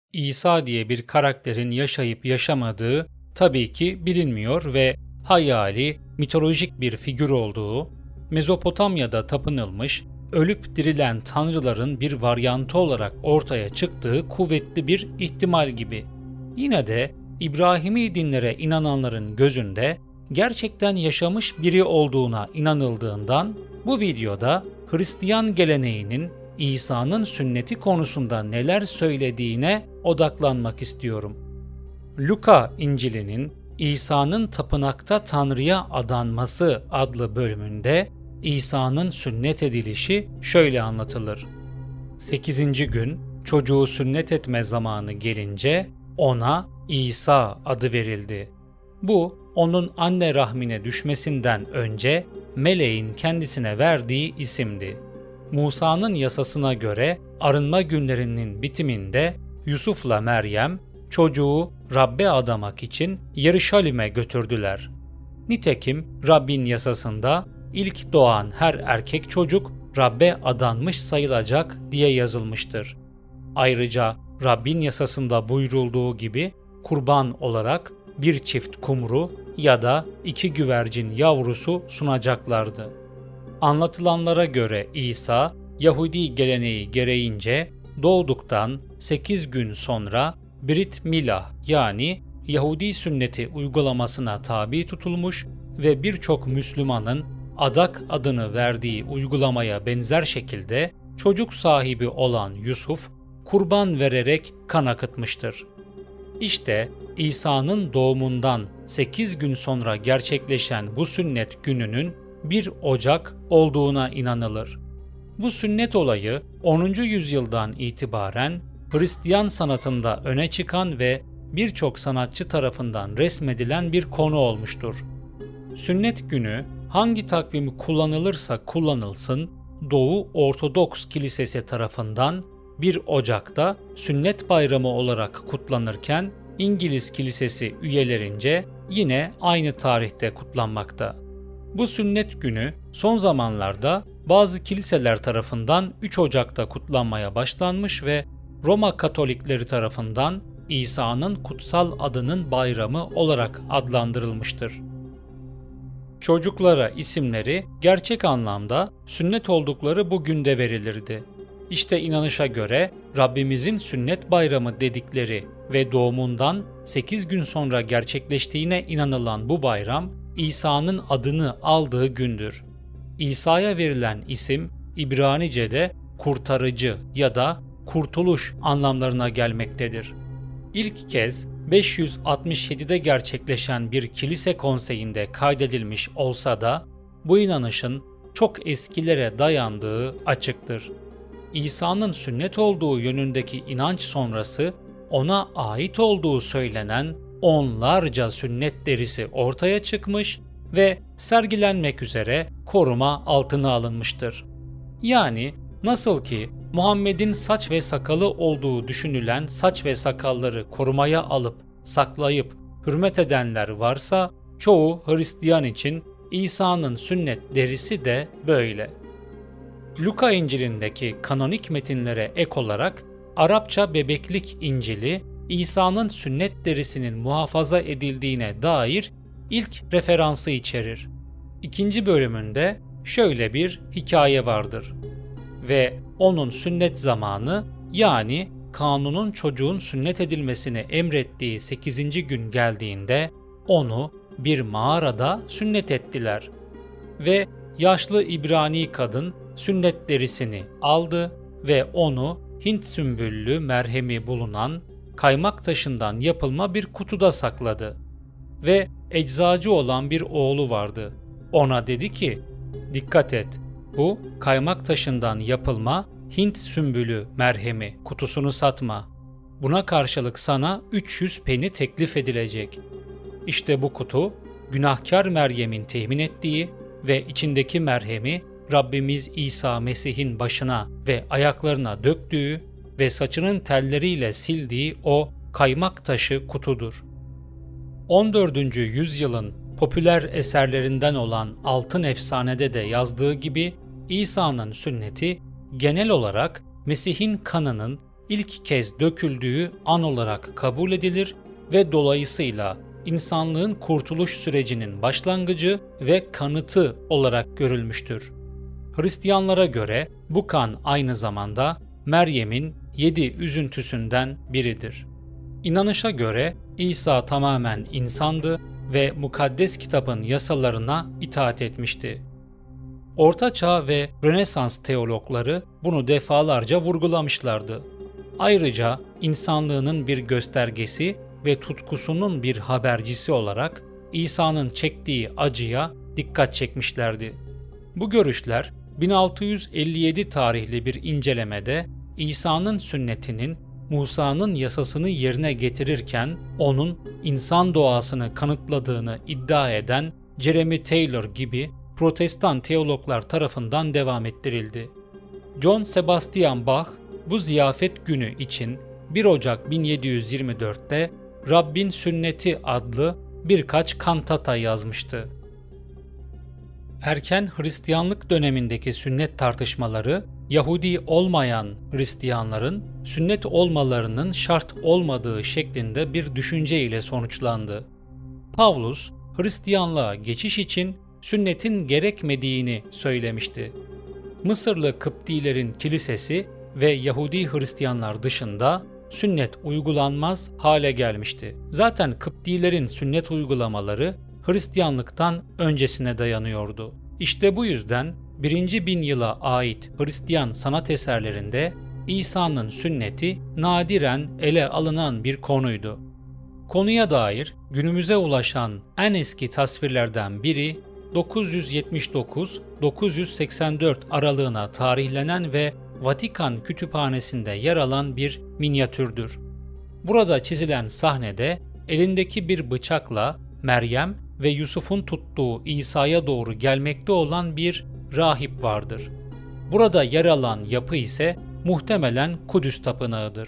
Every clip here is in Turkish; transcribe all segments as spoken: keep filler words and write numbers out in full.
İsa diye bir karakterin yaşayıp yaşamadığı tabii ki bilinmiyor ve hayali, mitolojik bir figür olduğu, Mezopotamya'da tapınılmış, ölüp dirilen tanrıların bir varyantı olarak ortaya çıktığı kuvvetli bir ihtimal gibi. Yine de İbrahimi dinlere inananların gözünde gerçekten yaşamış biri olduğuna inanıldığından bu videoda Hristiyan geleneğinin İsa'nın sünneti konusunda neler söylediğine odaklanmak istiyorum. Luka İncil'inin İsa'nın tapınakta Tanrı'ya adanması adlı bölümünde İsa'nın sünnet edilişi şöyle anlatılır. sekizinci gün çocuğu sünnet etme zamanı gelince ona İsa adı verildi. Bu onun anne rahmine düşmesinden önce meleğin kendisine verdiği isimdi. Musa'nın yasasına göre arınma günlerinin bitiminde Yusuf'la Meryem çocuğu Rabbe adamak için Yeruşalim'e götürdüler. Nitekim Rabbin yasasında ilk doğan her erkek çocuk Rabbe adanmış sayılacak diye yazılmıştır. Ayrıca Rabbin yasasında buyurulduğu gibi kurban olarak bir çift kumru ya da iki güvercin yavrusu sunacaklardı. Anlatılanlara göre İsa, Yahudi geleneği gereğince doğduktan sekiz gün sonra Brit Milah yani Yahudi sünneti uygulamasına tabi tutulmuş ve birçok Müslümanın adak adını verdiği uygulamaya benzer şekilde çocuk sahibi olan Yusuf, kurban vererek kan akıtmıştır. İşte İsa'nın doğumundan sekiz gün sonra gerçekleşen bu sünnet gününün bir Ocak olduğuna inanılır. Bu sünnet olayı onuncu yüzyıldan itibaren Hristiyan sanatında öne çıkan ve birçok sanatçı tarafından resmedilen bir konu olmuştur. Sünnet günü hangi takvimi kullanılırsa kullanılsın, Doğu Ortodoks Kilisesi tarafından bir Ocak'ta Sünnet Bayramı olarak kutlanırken İngiliz Kilisesi üyelerince yine aynı tarihte kutlanmakta. Bu sünnet günü son zamanlarda bazı kiliseler tarafından üç Ocak'ta kutlanmaya başlanmış ve Roma Katolikleri tarafından İsa'nın kutsal adının bayramı olarak adlandırılmıştır. Çocuklara isimleri gerçek anlamda sünnet oldukları bu günde verilirdi. İşte inanışa göre Rabbimizin sünnet bayramı dedikleri ve doğumundan sekiz gün sonra gerçekleştiğine inanılan bu bayram, İsa'nın adını aldığı gündür. İsa'ya verilen isim İbranice'de kurtarıcı ya da kurtuluş anlamlarına gelmektedir. İlk kez beş yüz altmış yedide gerçekleşen bir kilise konseyinde kaydedilmiş olsa da bu inanışın çok eskilere dayandığı açıktır. İsa'nın sünnet olduğu yönündeki inanç sonrası ona ait olduğu söylenen onlarca sünnet derisi ortaya çıkmış ve sergilenmek üzere koruma altına alınmıştır. Yani nasıl ki Muhammed'in saç ve sakalı olduğu düşünülen saç ve sakalları korumaya alıp, saklayıp, hürmet edenler varsa, çoğu Hristiyan için İsa'nın sünnet derisi de böyle. Luka İncil'indeki kanonik metinlere ek olarak Arapça Bebeklik İncil'i İsa'nın sünnet derisinin muhafaza edildiğine dair ilk referansı içerir. İkinci bölümünde şöyle bir hikaye vardır. Ve onun sünnet zamanı yani kanunun çocuğun sünnet edilmesini emrettiği sekizinci gün geldiğinde onu bir mağarada sünnet ettiler. Ve yaşlı İbrani kadın sünnet derisini aldı ve onu Hint sümbüllü merhemi bulunan kaymak taşından yapılma bir kutuda sakladı. Ve eczacı olan bir oğlu vardı. Ona dedi ki, "Dikkat et, bu kaymak taşından yapılma Hint sümbülü merhemi kutusunu satma. Buna karşılık sana üç yüz peni teklif edilecek." İşte bu kutu, günahkar Meryem'in temin ettiği ve içindeki merhemi Rabbimiz İsa Mesih'in başına ve ayaklarına döktüğü ve saçının telleriyle sildiği o kaymak taşı kutudur. on dördüncü yüzyılın popüler eserlerinden olan Altın Efsane'de de yazdığı gibi İsa'nın sünneti genel olarak Mesih'in kanının ilk kez döküldüğü an olarak kabul edilir ve dolayısıyla insanlığın kurtuluş sürecinin başlangıcı ve kanıtı olarak görülmüştür. Hristiyanlara göre bu kan aynı zamanda Meryem'in yedi üzüntüsünden biridir. İnanışa göre İsa tamamen insandı ve mukaddes kitabın yasalarına itaat etmişti. Orta Çağ ve Rönesans teologları bunu defalarca vurgulamışlardı. Ayrıca insanlığının bir göstergesi ve tutkusunun bir habercisi olarak İsa'nın çektiği acıya dikkat çekmişlerdi. Bu görüşler bin altı yüz elli yedi tarihli bir incelemede İsa'nın sünnetinin Musa'nın yasasını yerine getirirken onun insan doğasını kanıtladığını iddia eden Jeremy Taylor gibi Protestan teologlar tarafından devam ettirildi. John Sebastian Bach bu ziyafet günü için bir Ocak bin yedi yüz yirmi dört'te Rabbin Sünneti adlı birkaç kantata yazmıştı. Erken Hristiyanlık dönemindeki sünnet tartışmaları, Yahudi olmayan Hristiyanların sünnet olmalarının şart olmadığı şeklinde bir düşünce ile sonuçlandı. Pavlus, Hristiyanlığa geçiş için sünnetin gerekmediğini söylemişti. Mısırlı Kıptilerin kilisesi ve Yahudi Hristiyanlar dışında sünnet uygulanmaz hale gelmişti. Zaten Kıptilerin sünnet uygulamaları Hristiyanlıktan öncesine dayanıyordu. İşte bu yüzden birinci bin yıla ait Hristiyan sanat eserlerinde İsa'nın sünneti nadiren ele alınan bir konuydu. Konuya dair günümüze ulaşan en eski tasvirlerden biri dokuz yüz yetmiş dokuz dokuz yüz seksen dört aralığına tarihlenen ve Vatikan Kütüphanesi'nde yer alan bir minyatürdür. Burada çizilen sahnede elindeki bir bıçakla Meryem ve Yusuf'un tuttuğu İsa'ya doğru gelmekte olan bir rahip vardır. Burada yer alan yapı ise muhtemelen Kudüs Tapınağı'dır.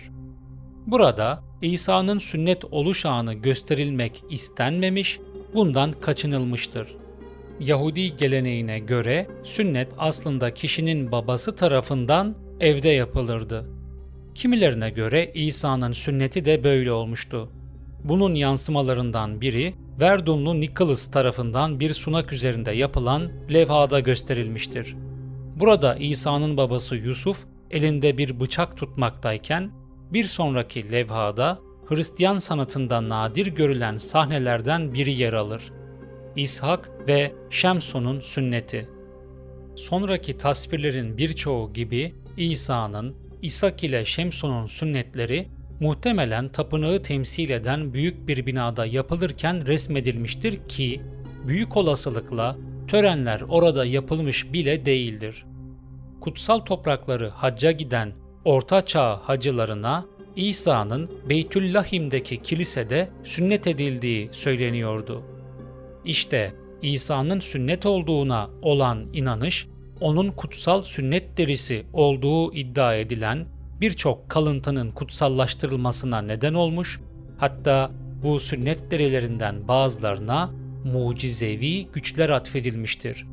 Burada İsa'nın sünnet oluş anı gösterilmek istenmemiş, bundan kaçınılmıştır. Yahudi geleneğine göre sünnet aslında kişinin babası tarafından evde yapılırdı. Kimilerine göre İsa'nın sünneti de böyle olmuştu. Bunun yansımalarından biri Verdunlu Nicholas tarafından bir sunak üzerinde yapılan levhada gösterilmiştir. Burada İsa'nın babası Yusuf elinde bir bıçak tutmaktayken bir sonraki levhada Hristiyan sanatında nadir görülen sahnelerden biri yer alır. İshak ve Şemson'un sünneti. Sonraki tasvirlerin birçoğu gibi İsa'nın, İshak ile Şemson'un sünnetleri muhtemelen tapınağı temsil eden büyük bir binada yapılırken resmedilmiştir ki büyük olasılıkla törenler orada yapılmış bile değildir. Kutsal toprakları hacca giden Orta Çağ hacılarına İsa'nın Beytüllahim'deki kilisede sünnet edildiği söyleniyordu. İşte İsa'nın sünnet olduğuna olan inanış, onun kutsal sünnet derisi olduğu iddia edilen birçok kalıntının kutsallaştırılmasına neden olmuş, hatta bu sünnet derilerinden bazılarına mucizevi güçler atfedilmiştir.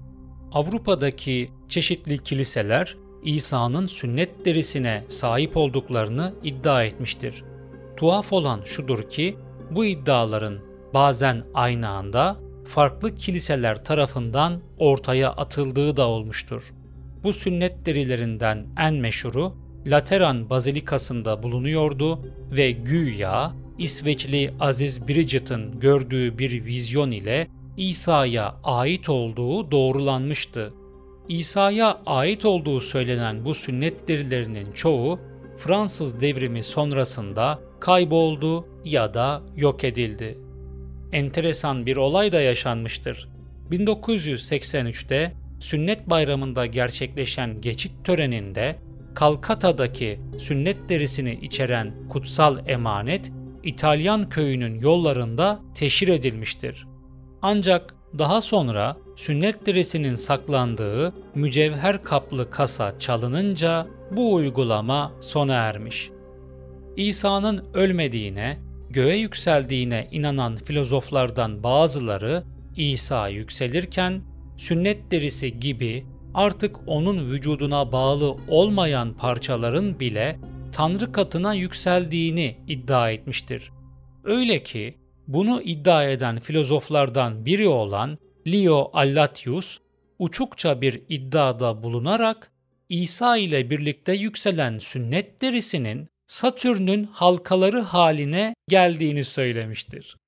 Avrupa'daki çeşitli kiliseler İsa'nın sünnet derisine sahip olduklarını iddia etmiştir. Tuhaf olan şudur ki bu iddiaların bazen aynı anda farklı kiliseler tarafından ortaya atıldığı da olmuştur. Bu sünnet derilerinden en meşhuru Lateran Bazilikası'nda bulunuyordu ve güya İsveçli Aziz Bridget'in gördüğü bir vizyon ile İsa'ya ait olduğu doğrulanmıştı. İsa'ya ait olduğu söylenen bu sünnet derilerinin çoğu Fransız devrimi sonrasında kayboldu ya da yok edildi. Enteresan bir olay da yaşanmıştır. bin dokuz yüz seksen üç'te Sünnet Bayramı'nda gerçekleşen geçit töreninde Kalkata'daki sünnet derisini içeren kutsal emanet İtalyan köyünün yollarında teşhir edilmiştir. Ancak daha sonra sünnet derisinin saklandığı mücevher kaplı kasa çalınınca bu uygulama sona ermiş. İsa'nın ölmediğine, göğe yükseldiğine inanan filozoflardan bazıları İsa yükselirken sünnet derisi gibi artık onun vücuduna bağlı olmayan parçaların bile Tanrı katına yükseldiğini iddia etmiştir. Öyle ki bunu iddia eden filozoflardan biri olan Leo Allatius, uçukça bir iddiada bulunarak İsa ile birlikte yükselen sünnet derisinin Satürn'ün halkaları haline geldiğini söylemiştir.